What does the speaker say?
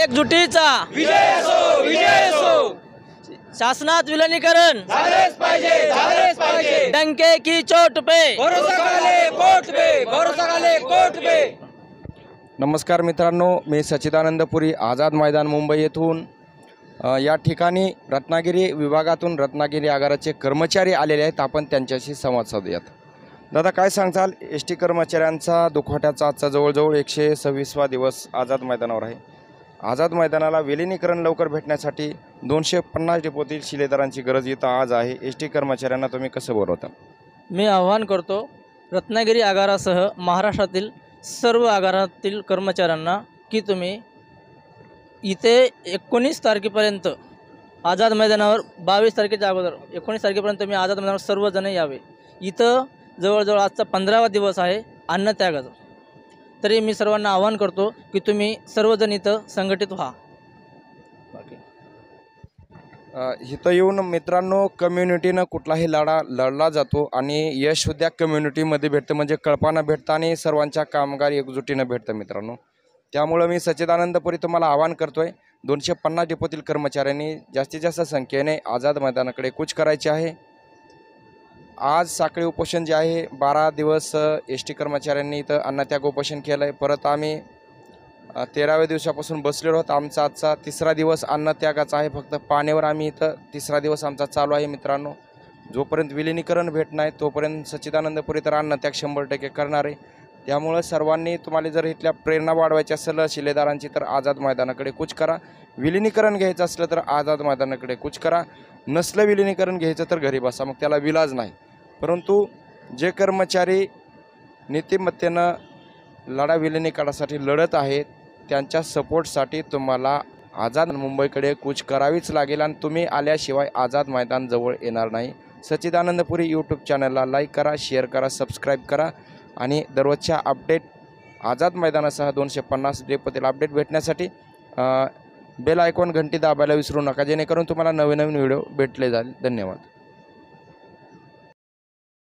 एकजुटीचा विजय असो, विजय असो. शासनात विलिनीकरण झालेच पाहिजे, झालेच पाहिजे. डंके की चोट पे भरोसा घाले कोर्ट पे, भरोसा घाले कोर्ट पे. नमस्कार मित्रांनो, मी सच्चिदानंद पुरी आझाद मैदान मुंबई येथून या ठिकाणी रत्नागिरी विभागातून रत्नागिरी आगाराचे कर्मचारी आलेले आहेत. आपण त्यांच्याशी संवाद साधूयात. दादा, काय सांगताल? एस टी कर्मचाऱ्यांचा दुखवट्याचा आजचा जवळजवळ 126वा दिवस आझाद मैदानावर आहे. आझाद मैदानाला विलिनीकरण लवकर भेटण्यासाठी 250 डेपोतील शिलेदारांची गरज इथं आज आहे. एस टी कर्मचाऱ्यांना तुम्ही कसं बोलवता? मी आवाहन करतो रत्नागिरी आगारासह महाराष्ट्रातील सर्व आगारातील कर्मचाऱ्यांना की तुम्ही इथे 19 तारखेपर्यंत आझाद मैदानावर 22 तारखेच्या अगोदर 19 तारखेपर्यंत तुम्ही आझाद मैदानावर सर्वजण यावे. इथं जवळजवळ आजचा 15वा दिवस आहे अन्नत्यागाचा. तरी मी सर्वांना आवाहन करतो की तुम्ही सर्वजण इथं संघटित व्हा. इथं येऊन मित्रांनो, कम्युनिटीनं कुठलाही लढा लढला जातो आणि यश उद्या कम्युनिटीमध्ये भेटतं, म्हणजे कळपानं भेटतं आणि सर्वांच्या कामगार एकजुटीनं भेटतं मित्रांनो. त्यामुळं मी सच्चिदानंदपुरी तुम्हाला आवाहन करतो आहे, 250 डेपोतील कर्मचाऱ्यांनी जास्तीत जास्त संख्येने आझाद मैदानाकडे कूच करायचे आहे. आज साखळी उपोषण जे आहे 12 दिवस एस टी कर्मचाऱ्यांनी इथं अन्नत्याग उपोषण केलं आहे. परत आम्ही 13व्या दिवसापासून बसलेलो आहोत. आमचा आजचा 3रा दिवस अन्नत्यागाचा आहे. फक्त पाण्यावर आम्ही इथं 3रा दिवस आमचा चालू आहे मित्रांनो. जोपर्यंत विलिनीकरण भेट नाही तोपर्यंत सच्चिदानंदपुरी तर अन्नत्याग 100% करणार आहे. त्यामुळं सर्वांनी, तुम्हाला जर इथल्या प्रेरणा वाढवायची असेल शिलेदारांची, तर आझाद मैदानाकडे कूच करा. विलिनीकरण घ्यायचं असलं तर आझाद मैदानाकडे कूच करा. नसलं विलिनीकरण घ्यायचं तर घरी बसा, मग त्याला विलाज नाही. परंतु जे कर्मचारी नीतिमत्तेनं लढा विलिनीकरणासाठी लढत आहेत त्यांच्या सपोर्टसाठी तुम्हाला आझाद मुंबईकडे कूच करावीच लागेल आणि तुम्ही आल्याशिवाय आझाद मैदान जवळ येणार नाही. सच्चिदानंदपुरी यूट्यूब चॅनलला लाईक करा, शेअर करा, सबस्क्राईब करा आणि दररोजच्या अपडेट आझाद मैदानासह 250 डेपोतील अपडेट भेटण्यासाठी बेल आयकॉन घंटी दाबायला विसरू नका, जेणेकरून तुम्हाला नवीन नवीन व्हिडिओ भेटले जाईल. धन्यवाद.